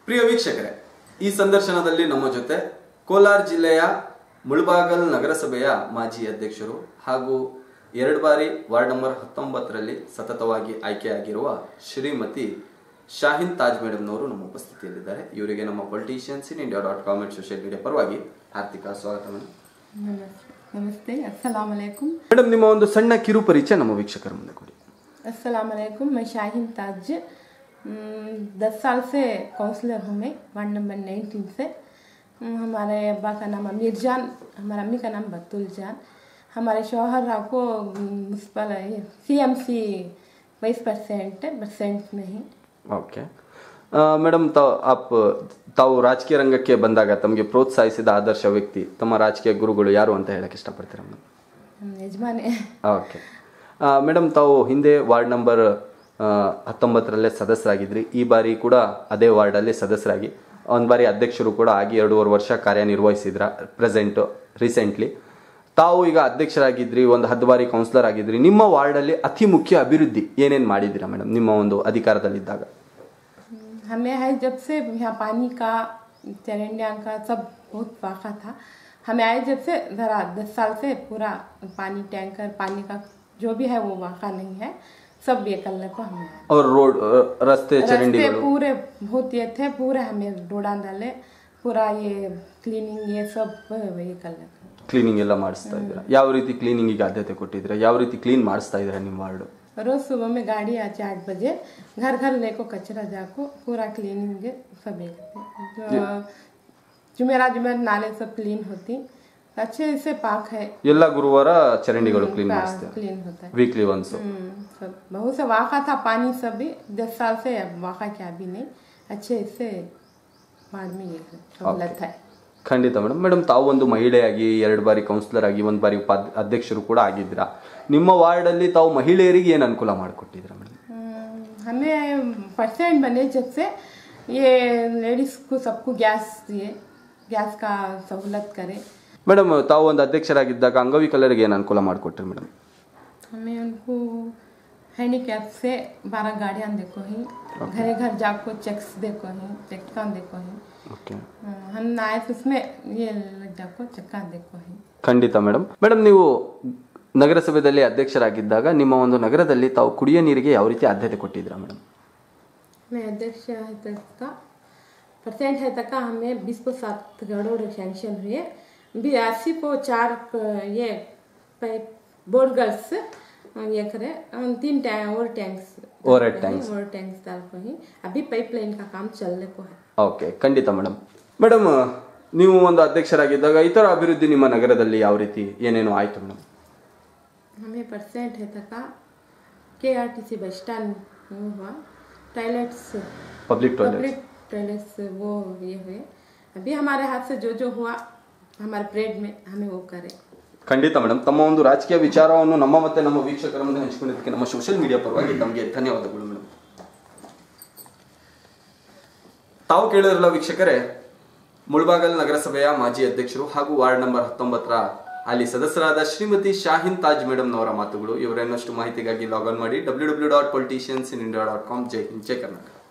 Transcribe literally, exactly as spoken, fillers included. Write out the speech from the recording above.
ಪ್ರಿಯ ವೀಕ್ಷಕರೇ, ಈ ಸಂದರ್ಶನದಲ್ಲಿ ನಮ್ಮ ಜೊತೆ ಕೋಲಾರ ಜಿಲ್ಲೆಯ ಮುಳಬಾಗಲ್ ನಗರಸಭೆಯ ಮಾಜಿ ಅಧ್ಯಕ್ಷರು ಹಾಗೂ ಎರಡು ಬಾರಿ ವಾರ್ಡ್ ನಂಬರ್ ಹತ್ತೊಂಬತ್ತರಲ್ಲಿ ಸತತವಾಗಿ ಆಯ್ಕೆಯಾಗಿರುವ ಶ್ರೀಮತಿ ಶಾಹಿನ್ ತಾಜ್ ಮೇಡಮ್ ನವರು ನಮ್ಮ ಉಪಸ್ಥಿತಿಯಲ್ಲಿದ್ದಾರೆ. ಇವರಿಗೆ ನಮ್ಮ politicians in India dot com and social media ಪರವಾಗಿ ಹಾರ್ದಿಕ ಸ್ವಾಗತ. ನಮಸ್ತೆ, अस्सलाम वालेकुम ಮೇಡಮ್, ನಿಮ್ಮ ಒಂದು ಸಣ್ಣ ಕಿರು ಪರಿಚಯ ನಮ್ಮ ವೀಕ್ಷಕರ ಮುಂದೆ ಕೊಡಿ. अस्सलाम वालेकुम, मैं शाहिन ताज दस साल से काउंसलर हूँ मैं वार्ड नंबर नाइनटीन से। हमारे अब्बा का नाम अमीर जान, हमारे अम्मी का नाम बतुल जान, हमारे शौहर को म्यूनसिपल सी एम सी बाईस परसेंट परसेंट नहीं. ಓಕೆ ಮೇಡಮ್, ತಾವು ಆಪ್ ತಾವು ರಾಜಕೀಯ ರಂಗಕ್ಕೆ ಬಂದಾಗ ತಮಗೆ ಪ್ರೋತ್ಸಾಹಿಸಿದ ಆದರ್ಶ ವ್ಯಕ್ತಿ, ತಮ್ಮ ರಾಜಕೀಯ ಗುರುಗಳು ಯಾರು ಅಂತ ಹೇಳಕ್ಕೆ ಇಷ್ಟಪಡ್ತೀರಾ ಮೇಡಮ್? ಯಜಮಾನೆ. ಓಕೆ ಮೇಡಮ್, ತಾವು ಹಿಂದೆ ವಾರ್ಡ್ ನಂಬರ್ ಹತ್ತೊಂಬತ್ತರಲ್ಲೇ ಸದಸ್ಯರಾಗಿದ್ರಿ. ಈ ಬಾರಿ ಕೂಡ ಅದೇ ವಾರ್ಡಲ್ಲಿ ಸದಸ್ಯರಾಗಿ ಒಂದು ಬಾರಿ ಅಧ್ಯಕ್ಷರು ಕೂಡ ಆಗಿ ಎರಡೂವರೆ ವರ್ಷ ಕಾರ್ಯನಿರ್ವಹಿಸಿದ್ರ ಪ್ರೆಸೆಂಟು ರೀಸೆಂಟ್ಲಿ. ತಾವು ಈಗ ಅಧ್ಯಕ್ಷರಾಗಿದ್ರಿ, ಒಂದು ಹತ್ತು ಬಾರಿ ಕೌನ್ಸಿಲರ್ ಆಗಿದ್ರಿ. ನಿಮ್ಮ ವಾರ್ಡಲ್ಲಿ ಅತಿ ಮುಖ್ಯ ಅಭಿವೃದ್ಧಿ ಏನೇನು ಮಾಡಿದ್ದೀರಾ ಮೇಡಮ್ ನಿಮ್ಮ ಒಂದು ಅಧಿಕಾರದಲ್ಲಿದ್ದಾಗ? हमें है जब से यहाँ पानी का चरंडिया का सब बहुत वाक़ा था. हमें आए जब से ज़रा दस साल से पूरा पानी टैंकर पानी का जो भी है वो वाक़ा नहीं है, सब ये करने को हमें. और रोड रास्ते चरंडी पूरे बहुत ये थे, पूरे हमें रोड़ा डाले, पूरा ये क्लीनिंग ये सब ये करने को. ಕ್ಲೀನಿಂಗ್ ಎಲ್ಲ ಮಾಡಿಸ್ತಾ ಇದ್ದೀರಾ? ಯಾವ ರೀತಿ ಕ್ಲೀನಿಂಗಿಗೆ ಆದ್ಯತೆ ಕೊಟ್ಟಿದ್ದೀರಾ? ಯಾವ ರೀತಿ ಕ್ಲೀನ್ ಮಾಡಿಸ್ತಾ ಇದ್ದೀರಾ ನಿಮ್ಮ ವಾರ್ಡು? रोज सुबह में गाड़ी आती आठ बजे, घर घर लेको कचरा जाको पूरा क्लीनिंग सब जुमेरा जुमेरा नाले सब क्लीन होती, अच्छे से पाक है. ಎಲ್ಲ ಗುರುವಾರ ಚರಂಡಿಗಳು ಕ್ಲೀನ್ ಮಾಡಿಸ್ತೀರಾ? क्लीन होता है ವೀಕ್ಲಿ ಒನ್ಸ್. सब बहुत से वाक़ा था पानी सब भी दस साल से वाक़ा क्या भी नहीं, अच्छे से वार्ड में ये सहूलत है. ಖಂಡಿತ ಮೇಡಮ್. ಮೇಡಮ್, ತಾವು ಒಂದು ಮಹಿಳೆಯಾಗಿ ಎರಡು ಬಾರಿ ಕೌನ್ಸಿಲರ್ ಆಗಿ ಒಂದು ಬಾರಿ ಉಪಾಧ್ಯ ಅಧ್ಯಕ್ಷರು ಕೂಡ ಆಗಿದ್ದೀರಾ. ನಿಮ್ಮ ವಾರ್ಡಲ್ಲಿ ತಾವು ಮಹಿಳೆಯರಿಗೆ ಏನು ಅನುಕೂಲ ಮಾಡಿಕೊಟ್ಟಿದ್ದೀರಾ ಮೇಡಮ್? हमें परसेंट बने जब से ये लेडीज़ को सबको गैस दिए, गैस का सहूलत करे. ಮೇಡಮ್, ತಾವು ಒಂದು ಅಧ್ಯಕ್ಷರಾಗಿದ್ದಾಗ ಅಂಗವಿಕಲರಿಗೆ ಏನು ಅನುಕೂಲ ಮಾಡಿಕೊಟ್ರಿ ಮೇಡಮ್? हमें उनको हैंडीकैप से बारह गाड़ियाँ देखो ही, घर घर जाको चेक्स देखो ही, चक्का देखो ही. ಓಕೆ, हम आए तो उसमें ये जाको चक्का देखो ही. ಖಂಡಿತ ಮೇಡಮ್. ಮೇಡಮ್, ನೀವು ನಗರಸಭೆಯಲ್ಲಿ ಅಧ್ಯಕ್ಷರಾಗಿದ್ದಾಗ ನಿಮ್ಮ ಒಂದು ನಗರದಲ್ಲಿ ತಾವು ಕುಡಿಯೋ ನೀರಿಗೆ ಯಾವ ರೀತಿ ಆದ್ಯತೆ ಕೊಟ್ಟಿದ್ದೀರಾ ಮೇಡಮ್? मैं अध्यक्ष है तक का परसेंट है तक का हमें बीस को सात करोड़ सैंक्शन हुए, अस्सी को चार ये पाइप बोरगल्स ये करे, तीन टैंक और टैंक्स और टैंक्स और टैंक्स डाल को ही अभी पाइपलाइन का काम चलने को है. ಓಕೆ, ಖಂಡಿತ ಮೇಡಮ್. ಮೇಡಮ್, ನೀವು ಒಂದು ಅಧ್ಯಕ್ಷರಾಗಿದ್ದಾಗ ಇತರ ಅಭಿವೃದ್ಧಿ ನಿಮ್ಮ ನಗರದಲ್ಲಿ ಯಾವ ರೀತಿ ಏನೇನು ಆಯಿತು ಮೇಡಮ್? हमें परसेंट है तक का के R T C bus stand हुआ, टॉयलेट्स पब्लिक पब्लिक टॉयलेट्स वो ये हुए. अभी हमारे हाथ से जो जो हुआ हमारे परेड में हमें वो करे. ಖಂಡಿತ ಮೇಡಮ್. ತಮ್ಮ ಒಂದು ರಾಜಕೀಯ ವಿಚಾರವನ್ನು ನಮ್ಮ ಮತ್ತೆ ನಮ್ಮ ವೀಕ್ಷಕರ ಮುಂದೆ ಹಂಚಿಕೊಂಡಿದ್ದಕ್ಕೆ ನಮ್ಮ ಸೋಷಿಯಲ್ ಮೀಡಿಯಾ ಪರವಾಗಿ ತಮಗೆ ಧನ್ಯವಾದಗಳು ಮೇಡಮ್. ತಾವು ಕೇಳಿದ್ರಲ್ಲ ವೀಕ್ಷಕರೇ, ಮುಳಬಾಗಲ್ ನಗರಸಭೆಯ ಮಾಜಿ ಅಧ್ಯಕ್ಷರು ಹಾಗೂ ವಾರ್ಡ್ ನಂಬರ್ ಹತ್ತೊಂಬತ್ತರ ಅಲ್ಲಿ ಸದಸ್ಯರಾದ ಶ್ರೀಮತಿ ಶಾಹಿನ್ ತಾಜ್ ಮೇಡಮ್ ನವರ ಮಾತುಗಳು. ಇವರ ಇನ್ನಷ್ಟು ಮಾಹಿತಿಗಾಗಿ ಲಾಗ್ ಆನ್ ಮಾಡಿ W W dot politicians in India dot com. ಜೈ ಹಿಂದ್, ಜೈ ಕರ್ನಾಟಕ.